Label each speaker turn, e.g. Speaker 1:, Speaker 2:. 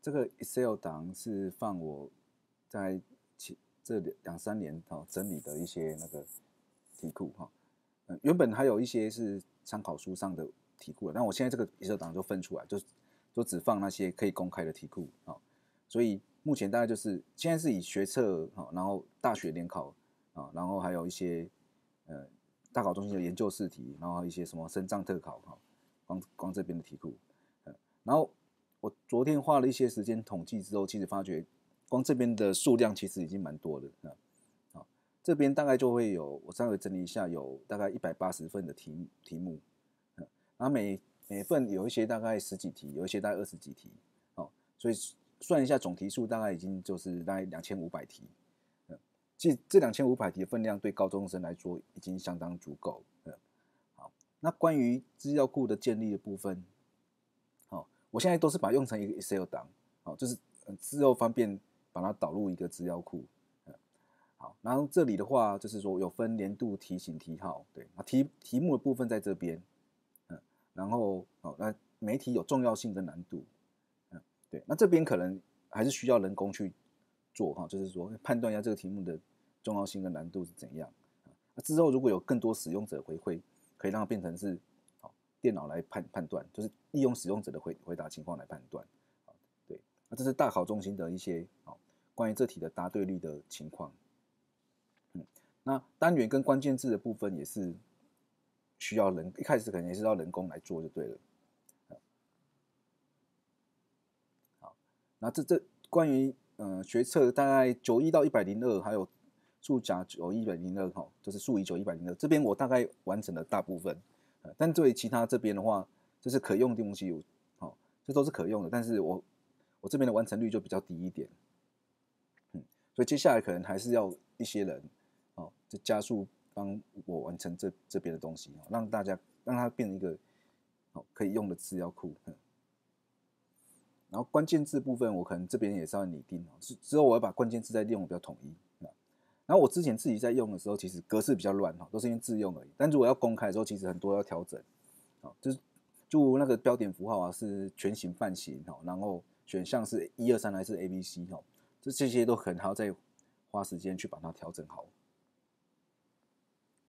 Speaker 1: 这个 Excel 档是放我在这2、3年整理的一些那个题库哈。原本还有一些是参考书上的题库，但我现在这个 Excel 档就分出来，就只放那些可以公开的题库啊。所以目前大概就是现在是以学测然后大学联考啊，然后还有一些大考中心的研究试题，然后一些什么身障特考哈，光这边的题库。然后我昨天花了一些时间统计之后，其实发觉光这边的数量其实已经蛮多的。这边大概就会有，我稍微整理一下，有大概180份的题目，然后每份有一些大概10几题，有一些大概20几题，所以算一下总题数大概已经就是大概2500题。其实这2500题的分量对高中生来说已经相当足够。好，那关于资料库的建立的部分，我现在都是把它用成一个 Excel 档，就是之后方便把它导入一个资料库。好，然后这里的话就是说有分年度题型题号，对，题目的部分在这边，然后那每一题有重要性跟难度，对，那这边可能还是需要人工去做哈，就是说判断一下这个题目的重要性跟难度是怎样。那之后如果有更多使用者回馈，可以让它变成是电脑来判断，就是利用使用者的回答情况来判断。对，那这是大考中心的一些关于这题的答对率的情况。那单元跟关键字的部分也是需要一开始可能也是要人工来做就对了。好，那这关于学测大概91到102，还有数甲9102就是数乙9102，这边我大概完成了大部分。但对于其他这边的话，就是可用的东西这都是可用的，但是我这边的完成率就比较低一点。所以接下来可能还是要一些人就加速帮我完成这边的东西，让它变成一个可以用的资料库。然后关键字部分，我可能这边也是要拟定，之后我要把关键字再用比较统一。然后我之前自己在用的时候，其实格式比较乱，都是因为自用而已。但如果要公开的时候，其实很多要调整，就那个标点符号是全形半形，然后选项是1、2、3还是 ABC，这些都可能还要再花时间去把它调整好。